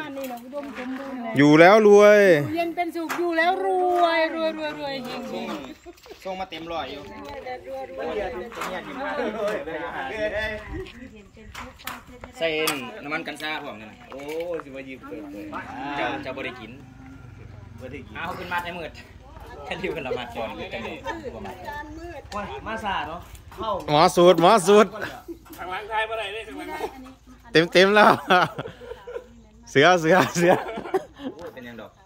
นี่นะอุดมสมบูรณ์เลยอยู่แล้วรวยเย็นเป็นสุขอยู่แล้วรวยจริงส่งมาเต็มร้อยอยู่ใส่น้ำมันกันซ่าพร้อมกันโอ้สิว่ายิบเปิดจะบริกินเอาขึ้นมาให้มืดแค่ริ้วกันละมาจอนจังเลยมาซาเนาะหมอสูตรทางหลังไทยเมื่อไหร่ได้ทางหลังเต็มแล้วเสือเป็นยังดอก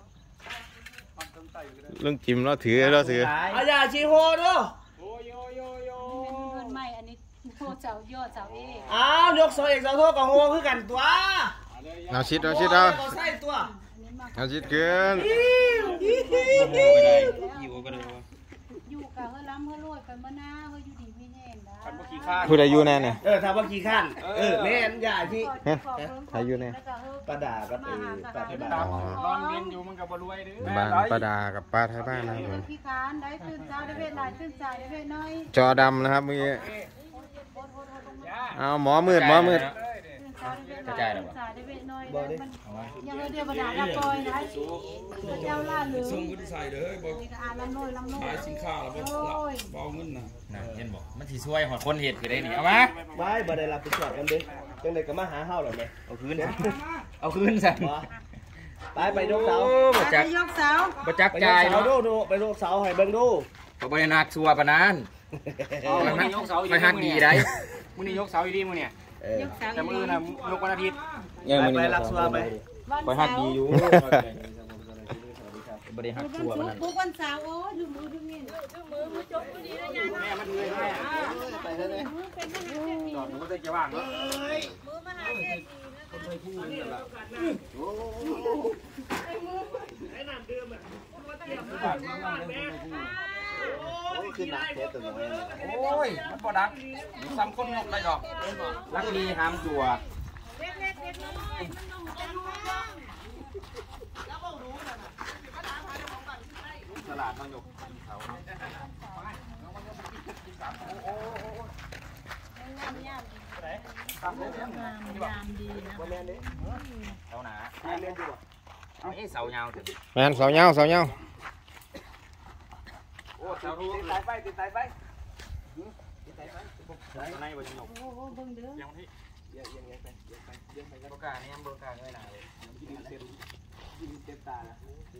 เรื่องจิ้มแล้วถือแล้วถืออาญาชีโฮด้วยเงินใหม่อันนี้โคเจ้ายอดเจ้าอ้าวยกโซเอกโซโทกับโฮคือกันตัวเอาชิดเอาใส่ตัวเอาชิดเกินอยู่กับเฮล้ำเฮรวยกันมาหน้าเฮอยู่ดีไม่แห้งนะผู้ใดอยู่แน่เนี่ยทำว่าขี้ข้านแม่นใหญ่ที่ใครอยู่แน่ปลาด่ากับปลาไทยบ้านนอนเย็นอยู่มันกับบรวยเด้อบ้านปลาด่ากับปลาไทยบ้านนะครับผมขี้ข้านได้ตื่นเช้าได้เวทหลายตื่นสายได้เวทน้อยจอดำนะครับเมื่อกี้เอาหมอมืดกระจายแล้วบ่ได้ยังเดียวบรรดาดับปอยนะเจ้าล่าเลยส่งก็ได้ใส่เลยบอกลำน้อยขายสินค้าแล้วบอกเงินนะเห็นบอกมันสิช่วยหอดคนเห็ดคือได้หนิเอามาไว้บ่ได้รับผิดชอบกันเด้จังได๋ก็มาหาเฮาหรอแม่เอาคืนซะไปยกเสาบ่จักจ่ายเนาะดูไปยกเสาให้เบิ่งดูบ่ได้นักชัวปานนั้นไปหักดีได้มื้อนี้ยกเสาอยู่ดีมื้อเนี่ยแต่มื้อน่ะยกวันอาทิตย์ไปรับชัวไปหักดีอยู่บ่ได้หักชัวปานนั้นทุกวันเสาร์โอ้อยู่มือดูนี่มือจบดีนะยายนะแม่มันเลยให้ไปเถอะเลยจอดมันก็จะว่างเนาะมือมหาเศรษฐีนะคนไทยคู่นี่แหละโอ้ไอ้มือไอ้น้ำดื่มอ่ะขึ้นหนักแค่ตัวน้อยโอ้ยมันบ่ดักซ้ำคนนกได้ดอกลักดีห้ามจั่วตลาดมันยกเขาดีนะเสาหนาเสายาวถึงแมนเสาเงาโอ้เสาติดไตไปในบนยกยังที่ยังไปโบกาเนี่ยโบกาเลยนะเต็มตาแล้ว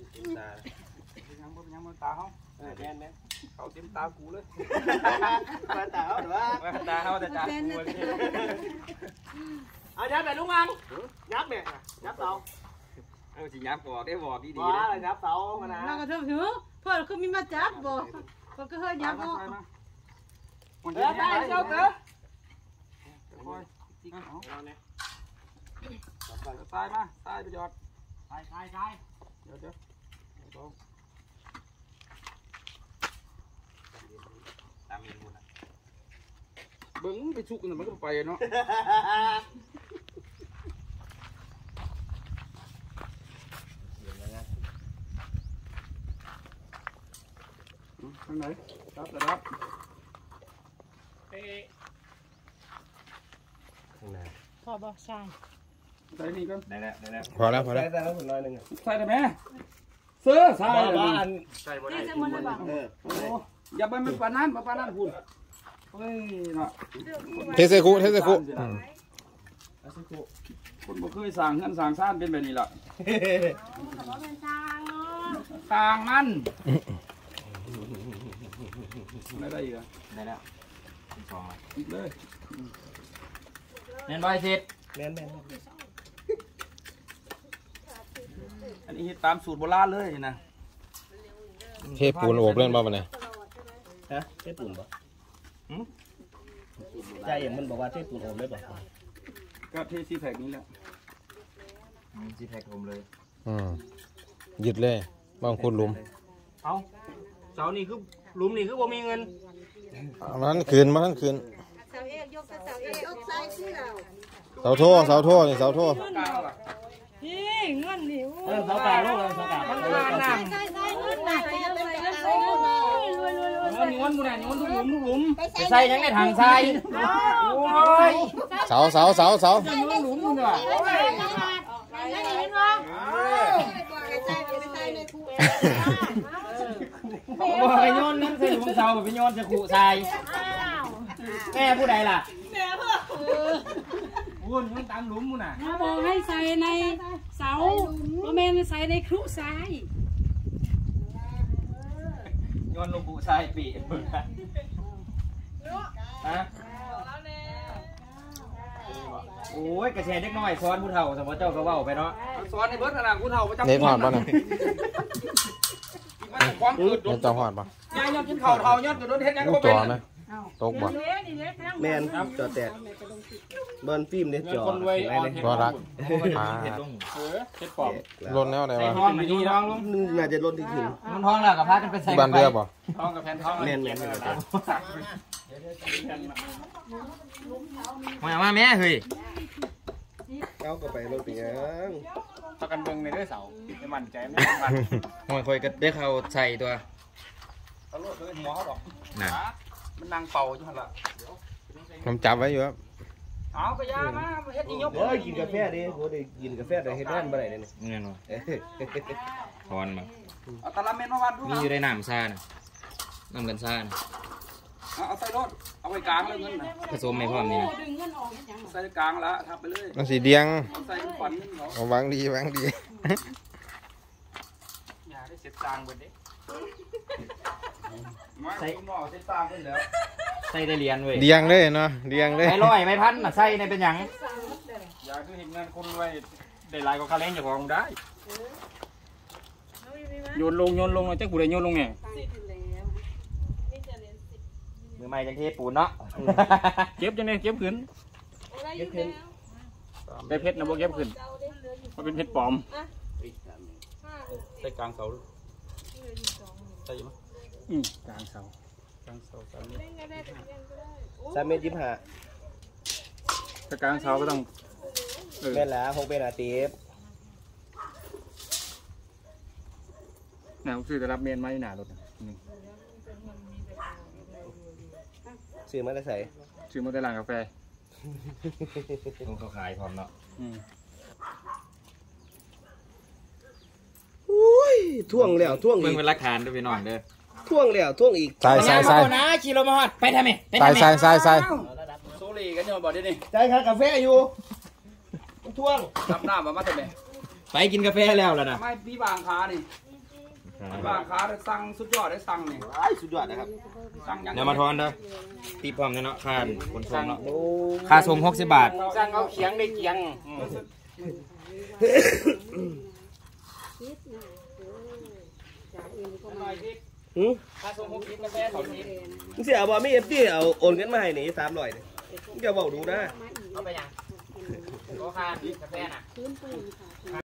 ยังมือตาเขาแม่นเขาเต็มตากูเลยมาตาเขาหรือว่าตาเขาแต่ตากูเอายับไปลุงอังยับแม่ยับเสาสิยับบอกได้บอกดีๆนะยับเสามานะเราก็ถือเพื่อนคือมีมาจับบ่ก็เฮ้ยยับเอาได้เจ้าเต๋อตายมาตายไปจอดตายเดี๋ยวตามเองบุญนะเบิ้งไปชุกนั่นมันก็ไปเนาะทางไหนรับพอบอกใช่ใส่นี่ก่อนได้แล้วพอแล้วใส่แล้วคนน้อยนึงใส่ได้ไหมเสื้อใส่ใส่บ่ได้อย่าไปมันปานั้นคุณเฮ้ยเนาะเทเซคุคนบ่เคยสั่งเงินสั่งซ่านเป็นแบบนี้ล่ะทางมันได้อีกได้แล้วอีกเลยเน้นไว้สิแม่นอันนี้ตามสูตรโบราณเลยนะเทปูนโอบเล่นบ้าปะเนี่ยฮะเทปูนป่ะใจเอ็มมันบอกว่าเทปูนโอบได้ป่ะก็เทซีแพคนี้แหละซีแพคผมเลยหยุดเลยบางคนหลุมเอาเสานี่คือหลุมนี่คือบ่มีเงินมันคืนเสาเอกยกเสาเอกยกซ้ายที่เราเสาโทนี่เสาโทพี่เงินหิวเสากลางลูกเลยเสากลางมันมาหนักใส่เงินหนักเงินทุกหลุมไปใส่ยังในถังใส่โอ้ยเสาหลุมนี่ว่ะบอกให้โยนนั่นใส่หลุมเสาไปโยนจะขู่ทรายแม่ผู้ใดล่ะวุ่นมันตามหลุมมุ่นน่ะบอกให้ใส่ในเสาบ่แม่นใส่ในครุทรายโยนลงขู่ทรายปีฮะโอ้ยกระแสเล็กน้อยซ้อนผู้เฒ่าสมมติเจ้าก็เว้าไปเนาะสอนในเบิร์ดอะไรกูเท่าประจำเน็ตหอดป่ะเนี่ยมันความเกิดเน็ตจะหอดป่ะยายยอดกินข้าวเท่ายอดจะโดนเฮ็ดยังก็จเป็นอไหมตกบ่แม่นจอแตกเบิ้ลฟิล์มเนี่ยจออะไรเนี่ยตัวรักเห็ดลงเห็ดปอบลนแล้วไหนใส่วะท้องมันท้องลงน่าจะลดที่ถึงมันท้องแล้วกับพากันไปใส่บ้านเรือบ่ท้องกับแผ่นท้องแม่นมาแม่เฮ้ยเอาก็ไปรถเป็นยังประกันเบิ่งในเรื่องเสาไม่มั่นใจไม่มั่นหอยคอยก็ได้เข้าใส่ตัวเขาโลดเลยหัวเขาดอกน่ะมันนั่งเป่าอยู่หั่นล่ะผมจับไว้อยู่ครับเอากระยามาเฮ็ดอียกเฮ้ยกินกาแฟดิโหได้กินกาแฟได้เฮ็ดงานบ่ได้เนี่ยเงินวะทอนมาเอาตะละเม็ดมาวัดดูมีอยู่ในน้ำซ่านะน้ำกันซ่านะเอาใส่รถเอาไว้กลางเลยเงินน่ะผสมไม่พร้อมนี่นะใส่กลางละทับไปเลยมันสีเดียงใส่ฝันเงินเขาเอาวางดีวางดีอย่าได้เสียตังค์เบิดเด้ใส่หม้อเสียตังค์เพิ่นแล้วใส่ได้เหรียญเว้ยเดียงเลยเนาะเดียงเลยไม่ร้อยไม่พันน่ะใส่ในเป็นหยังอย่าคือเห็นเงินคนไว้ได้หลายกว่าค่าแรงเจ้าของได้โยนลงแล้วจักผู้ใดโยนลงแหน่มือใหม่จังเทปูนเนาะเก็บจังได๋เก็บขึ้นได้เพชรนะบ่เก็บขึ้นมันเป็นเพชรปลอมใส่กลางเสาใส่มั้ยกลางเสา 3 เมตร 25 ถ้ากลางเสาก็ต้องแม่นละ6เป็นอาทิตย์น่ะผมซื้อแต่รับเมนมาอยู่หน้ารถนี่ซื้อมาได้ใส่ซื้อมาแต่ร้านกาแฟเขาขายพร้อมเนาะอุ้ยท่วงแล้วท่วงเบิ่อีงกเป็นหลักฐานด้วยพี่น้องเด้อท่วงแล้วท่วงอีกใส่ใส่ใส่นะขี่รถมาฮอดไปทำไมใส่ใส่ใส่ใส่โซลีกันอยู่บ่ได้นี่ใจค่ากาแฟอยู่ท่วงรับหน้ามาแต่แม่ไปกินกาแฟแล้วล่ะนะไม่พี่บางค้านี่บางค้าได้สั่งสุดยอดได้สั่งนี่สุดยอดนะครับสั่งยังเดี๋ยวมาทอนเด้อตีพร้อมเนาะค่าขนส่งเนาะโอ้ค่าส่ง60 บาทสั่งเอาเขียงได้เขียงหืมค่าส่ง60กาแฟ20 มึงเสียบ่มี FD เอาโอนเงินมาให้นี่300นี่มึงจะเว้าดูนะเอาไปยังโลค่ากาแฟน่ะ